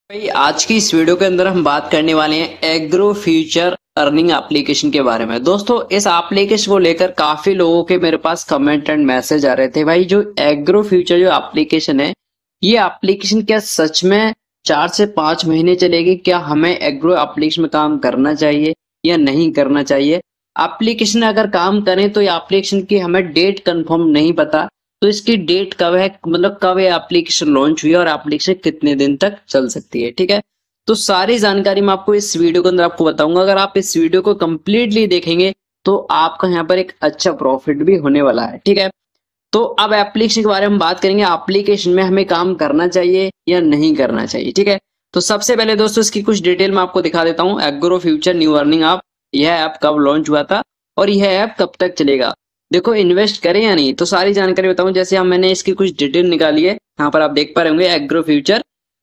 भाई आज की इस वीडियो के अंदर हम बात करने वाले हैं एग्रो फ्यूचर अर्निंग एप्लीकेशन के बारे में। दोस्तों इस एप्लीकेशन को लेकर काफी लोगों के मेरे पास कमेंट एंड मैसेज आ रहे थे। भाई जो एग्रो फ्यूचर जो एप्लीकेशन है, ये एप्लीकेशन क्या सच में 4 से 5 महीने चलेगी? क्या हमें एग्रो एप्लीकेशन में काम करना चाहिए या नहीं करना चाहिए? एप्लीकेशन अगर काम करें तो ये एप्लीकेशन की हमें डेट कंफर्म नहीं पता, तो इसकी डेट कब है, मतलब कब ये एप्लीकेशन लॉन्च हुई और एप्लीकेशन कितने दिन तक चल सकती है। ठीक है, तो सारी जानकारी मैं आपको इस वीडियो के अंदर आपको बताऊंगा। अगर आप इस वीडियो को कंप्लीटली देखेंगे तो आपका यहाँ पर एक अच्छा प्रॉफिट भी होने वाला है। ठीक है, तो अब एप्लीकेशन के बारे में बात करेंगे। एप्लीकेशन में हमें काम करना चाहिए या नहीं करना चाहिए। ठीक है, तो सबसे पहले दोस्तों इसकी कुछ डिटेल मैं आपको दिखा देता हूँ। Agro future new earning app, यह ऐप कब लॉन्च हुआ था और यह ऐप कब तक चलेगा, देखो इन्वेस्ट करें या नहीं, तो सारी जानकारी बताऊं। जैसे हम मैंने इसकी कुछ डिटेल निकाली है, यहाँ पर आप देख पा रहे होंगे एग्रो फ्यूचर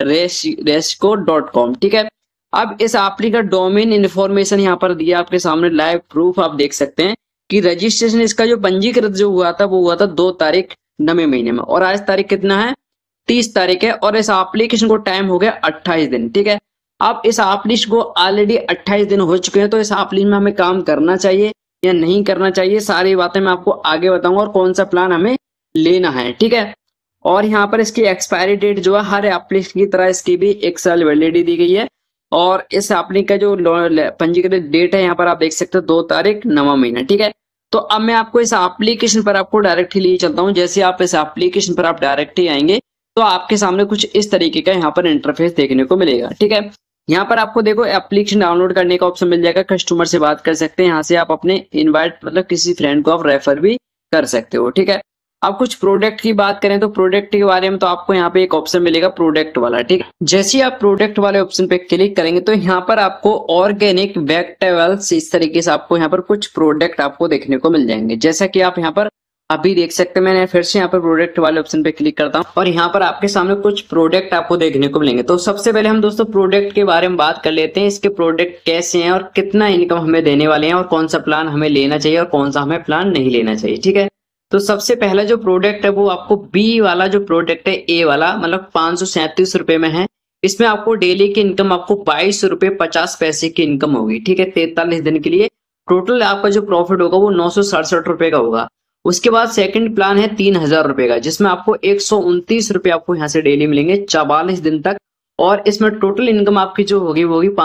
resco.com। ठीक है, अब इस एप्ली का डोमेन इन्फॉर्मेशन यहाँ पर दिया आपके सामने, लाइव प्रूफ आप देख सकते हैं कि रजिस्ट्रेशन इसका जो पंजीकृत जो हुआ था वो हुआ था 2 तारीख 9वें महीने में, और आज तारीख कितना है, 30 तारीख है, और इस एप्लीकेशन को टाइम हो गया 28 दिन। ठीक है, अब इस एप्लीकेशन को ऑलरेडी 28 दिन हो चुके हैं, तो इस एप्लीकेशन में हमें काम करना चाहिए या नहीं करना चाहिए, सारी बातें मैं आपको आगे बताऊंगा और कौन सा प्लान हमें लेना है। ठीक है, और यहाँ पर इसकी एक्सपायरी डेट जो है हर एप्लीकेशन की तरह इसकी भी 1 साल वैलिडिटी दी गई है, और इस एप्लीकेशन का जो पंजीकृत डेट है यहाँ पर आप देख सकते हो 2 तारीख 9वां महीना। ठीक है, तो अब मैं आपको इस एप्लीकेशन पर आपको डायरेक्ट ही लिए चलता हूँ। जैसे आप इस एप्लीकेशन पर आप डायरेक्ट ही आएंगे तो आपके सामने कुछ इस तरीके का यहाँ पर इंटरफेस देखने को मिलेगा। ठीक है, यहाँ पर आपको देखो एप्लीकेशन डाउनलोड करने का ऑप्शन मिल जाएगा, कस्टमर से बात कर सकते हैं, यहाँ से आप अपने इनवाइट मतलब किसी फ्रेंड को आप रेफर भी कर सकते हो। ठीक है, अब कुछ प्रोडक्ट की बात करें तो प्रोडक्ट के बारे में तो आपको यहाँ पे एक ऑप्शन मिलेगा प्रोडक्ट वाला। ठीक है, जैसे आप प्रोडक्ट वाले ऑप्शन पे क्लिक करेंगे तो यहाँ पर आपको ऑर्गेनिक वेजिटेबल्स इस तरीके से आपको यहाँ पर कुछ प्रोडक्ट आपको देखने को मिल जाएंगे। जैसा कि आप यहाँ पर अभी देख सकते हैं, मैंने फिर से यहाँ पर प्रोडक्ट वाले ऑप्शन पे क्लिक करता हूँ और यहाँ पर आपके सामने कुछ प्रोडक्ट आपको देखने को मिलेंगे। तो सबसे पहले हम दोस्तों प्रोडक्ट के बारे में बात कर लेते हैं, इसके प्रोडक्ट कैसे हैं और कितना इनकम हमें देने वाले हैं और कौन सा प्लान हमें लेना चाहिए और कौन सा हमें प्लान नहीं लेना चाहिए। ठीक है, तो सबसे पहला जो प्रोडक्ट है वो आपको बी वाला जो प्रोडक्ट है, ए वाला, मतलब 537 रुपए में है। इसमें आपको डेली की इनकम आपको 22 रुपए 50 पैसे की इनकम होगी। ठीक है, 43 दिन के लिए टोटल आपका जो प्रॉफिट होगा वो 967 रुपए का होगा। उसके बाद सेकंड प्लान है 3000 रुपए का, जिसमें आपको 129 रुपए आपको यहाँ से डेली मिलेंगे 44 दिन तक, और इसमें टोटल इनकम आपकी जो होगी वो होगी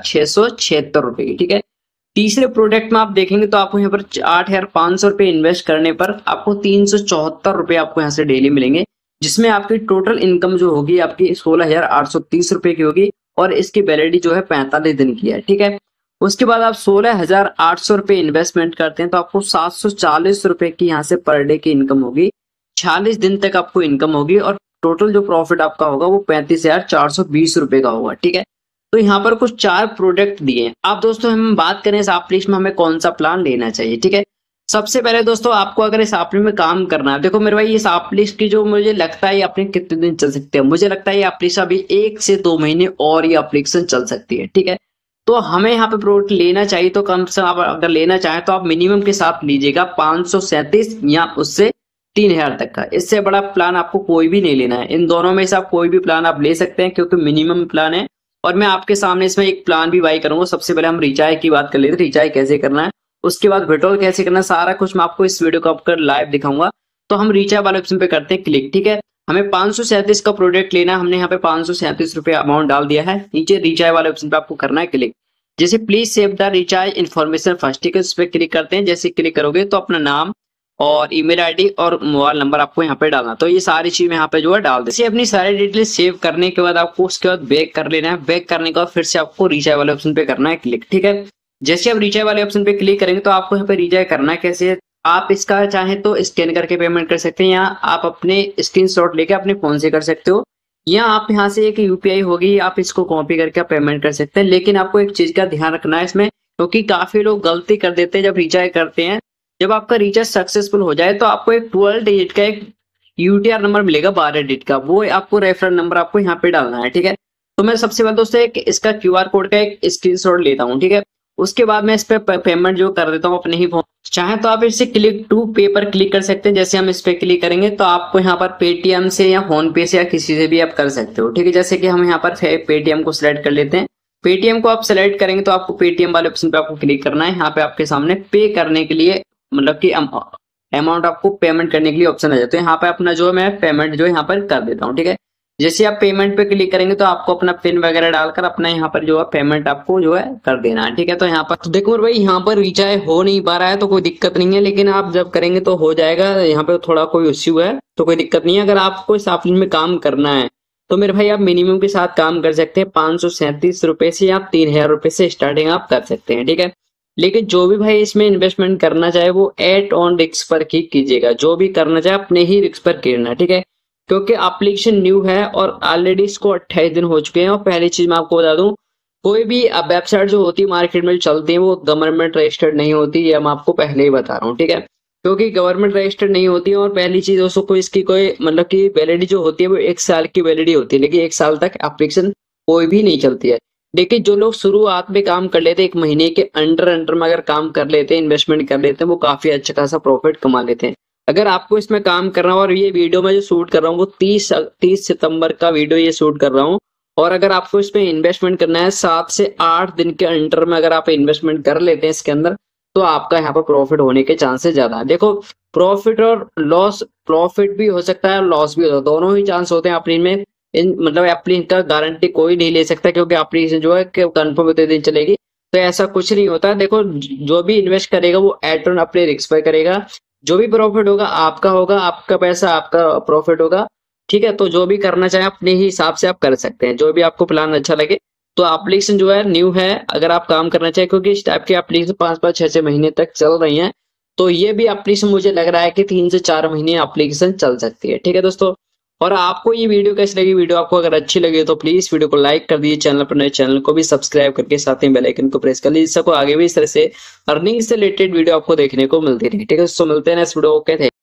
5676 रुपए की। ठीक है, तीसरे प्रोडक्ट में आप देखेंगे तो आपको यहाँ पर 8500 रुपए इन्वेस्ट करने पर आपको 374 रुपए आपको यहाँ से डेली मिलेंगे, जिसमें आपकी टोटल इनकम जो होगी आपकी 16830 रुपए की होगी, और इसकी वैलिडिटी जो है 45 दिन की है। ठीक है, उसके बाद आप 16800 रुपए इन्वेस्टमेंट करते हैं तो आपको 740 रुपए की यहाँ से पर डे की इनकम होगी, 46 दिन तक आपको इनकम होगी, और टोटल जो प्रॉफिट आपका होगा वो 35,420 रुपए का होगा। ठीक है, तो यहाँ पर कुछ 4 प्रोडक्ट दिए हैं। अब दोस्तों हम बात करें इस एप्लीकेशन में हमें कौन सा प्लान लेना चाहिए। ठीक है, सबसे पहले दोस्तों आपको अगर इस एप्लीकेशन में काम करना है, देखो मेरे भाई इस एप्लीकेशन की जो मुझे लगता है ये अपने कितने दिन चल सकते हैं, मुझे लगता है ये एप्लीकेशन अभी 1 से 2 महीने और ये एप्लीकेशन चल सकती है। ठीक है, तो हमें यहाँ पे प्रोडक्ट लेना चाहिए तो कम से कम आप अगर लेना चाहें तो आप मिनिमम के साथ लीजिएगा 537 या उससे 3000 तक का, इससे बड़ा प्लान आपको कोई भी नहीं लेना है। इन दोनों में से आप कोई भी प्लान आप ले सकते हैं क्योंकि मिनिमम प्लान है, और मैं आपके सामने इसमें एक प्लान भी बाई करूंगा। सबसे पहले हम रिचार्ज की बात कर लेते हैं, रिचार्ज कैसे करना है, उसके बाद विड्रॉल कैसे करना है, सारा कुछ मैं आपको इस वीडियो को आपको लाइव दिखाऊंगा। तो हम रिचार्ज वाले ऑप्शन पे करते हैं क्लिक। ठीक है, हमें 537 का प्रोडक्ट लेना है, हमने यहाँ पे 537 रुपए अमाउंट डाल दिया है, नीचे रिचार्ज वाले ऑप्शन पे आपको करना है क्लिक। जैसे please save the recharge information first, ठीक है, उस पर क्लिक करते हैं। जैसे क्लिक करोगे तो अपना नाम और ईमेल आईडी और मोबाइल नंबर आपको यहाँ पे डालना, तो ये सारी चीज यहाँ पे जो है डाल दे। अपनी सारी डिटेल सेव करने के बाद आपको उसके बाद बैक कर लेना है, बैक करने के बाद फिर से आपको रिचार्ज वाले ऑप्शन पे करना है क्लिक। ठीक है, जैसे आप रिचार्ज वाले ऑप्शन पे क्लिक करेंगे तो आपको यहाँ पे रिचार्ज करना है कैसे, आप इसका चाहे तो स्कैन करके पेमेंट कर सकते हैं, या आप अपने स्क्रीनशॉट लेके अपने फोन से कर सकते हो, या आप यहाँ से एक यूपीआई होगी आप इसको कॉपी करके आप पेमेंट कर सकते हैं। लेकिन आपको एक चीज का ध्यान रखना है इसमें, क्योंकि काफी लोग गलती कर देते हैं जब रिचार्ज करते हैं। जब आपका रिचार्ज सक्सेसफुल हो जाए तो आपको एक 12 डिजिट का एक यूटीआर नंबर मिलेगा 12 डिजिट का, वो आपको रेफरल नंबर आपको यहाँ पे डालना है। ठीक है, तो मैं सबसे पहले दोस्तों एक इसका क्यूआर कोड का एक स्क्रीनशॉट लेता हूँ। ठीक है, उसके बाद मैं इस पे पेमेंट जो कर देता हूँ अपने ही फोन। चाहे तो आप इसे क्लिक टू पे पर क्लिक कर सकते हैं। जैसे हम इस पे क्लिक करेंगे तो आपको यहाँ पर पेटीएम से या फोन पे से या किसी से भी आप कर सकते हो, ठीक है। जैसे कि हम यहाँ पर पेटीएम को सिलेक्ट कर लेते हैं। पेटीएम को आप सिलेक्ट करेंगे तो आपको पेटीएम वाले ऑप्शन पे आपको क्लिक करना है। यहाँ पे आपके सामने पे करने के लिए मतलब कि अमाउंट आपको पेमेंट करने के लिए ऑप्शन आ जाता है। यहाँ पे अपना जो मैं पेमेंट जो यहाँ पर कर देता हूँ, ठीक है। जैसे आप पेमेंट पे क्लिक करेंगे तो आपको अपना पिन वगैरह डालकर अपना यहाँ पर जो है पेमेंट आपको जो है कर देना है, ठीक है। तो यहाँ पर तो देखो भाई यहाँ पर रिचार्ज हो नहीं पा रहा है तो कोई दिक्कत नहीं है, लेकिन आप जब करेंगे तो हो जाएगा। यहाँ पे थोड़ा कोई इश्यू है तो कोई दिक्कत नहीं है। अगर आपको इस ऑप्शन में काम करना है तो मेरे भाई आप मिनिमम के साथ काम कर सकते हैं। 537 रुपए से या 3000 रुपए से स्टार्टिंग आप कर सकते हैं, ठीक है। लेकिन जो भी भाई इसमें इन्वेस्टमेंट करना चाहे वो एट ऑन रिस्क पर ही कीजिएगा। जो भी करना चाहे अपने ही रिस्क पर करना, ठीक है। क्योंकि एप्लीकेशन न्यू है और ऑलरेडी इसको 28 दिन हो चुके हैं। और पहली चीज मैं आपको बता दूं, कोई भी वेबसाइट जो होती है मार्केट में चलती है वो गवर्नमेंट रजिस्टर्ड नहीं होती, ये मैं आपको पहले ही बता रहा हूँ, ठीक है। क्योंकि गवर्नमेंट रजिस्टर्ड नहीं होती है और पहली चीज दोस्तों को इसकी कोई मतलब की वैलिडिटी जो होती है वो 1 साल की वैलिडिटी होती है, लेकिन 1 साल तक एप्लीकेशन कोई भी नहीं चलती है। देखिए जो लोग शुरुआत में काम कर लेते हैं 1 महीने के अंडर में अगर काम कर लेते हैं, इन्वेस्टमेंट कर लेते हैं, वो काफी अच्छा खासा प्रॉफिट कमा लेते हैं। अगर आपको इसमें काम करना हो, और ये वीडियो मैं जो शूट कर रहा हूँ वो 30 सितंबर का वीडियो ये शूट कर रहा हूँ, और अगर आपको इसमें इन्वेस्टमेंट करना है 7 से 8 दिन के अंडर में अगर आप इन्वेस्टमेंट कर लेते हैं इसके अंदर, तो आपका यहाँ पर प्रॉफिट होने के चांसेस ज्यादा है। देखो प्रॉफिट और लॉस, प्रॉफिट भी हो सकता है और लॉस भी हो सकता है, दोनों ही चांस होते हैं अपनी में। इन मतलब एप्लीकेशन का गारंटी कोई नहीं ले सकता, क्योंकि एप्लीकेशन जो है कंफर्म होते दिन चलेगी, तो ऐसा कुछ नहीं होता। देखो जो भी इन्वेस्ट करेगा वो एट ऑन अपने रिस्क पर करेगा। जो भी प्रॉफिट होगा आपका होगा, आपका पैसा आपका प्रॉफिट होगा, ठीक है। तो जो भी करना चाहे अपने ही हिसाब से आप कर सकते हैं, जो भी आपको प्लान अच्छा लगे। तो एप्लीकेशन जो है न्यू है, अगर आप काम करना चाहे, क्योंकि इस टाइप की एप्लीकेशन 5-5 6-6 महीने तक चल रही है, तो ये भी एप्लीकेशन मुझे लग रहा है कि 3 से 4 महीने एप्लीकेशन चल सकती है, ठीक है दोस्तों। और आपको ये वीडियो कैसी लगी? वीडियो आपको अगर अच्छी लगी तो प्लीज वीडियो को लाइक कर दीजिए, चैनल पर नए चैनल को भी सब्सक्राइब करके साथ में बेल आइकन को प्रेस कर लीजिए, जिससे आगे भी इस तरह से अर्निंग से रिलेटेड वीडियो आपको देखने को मिलती रही, ठीक है दोस्तों। मिलते हैं नेक्स्ट वीडियो, ओके।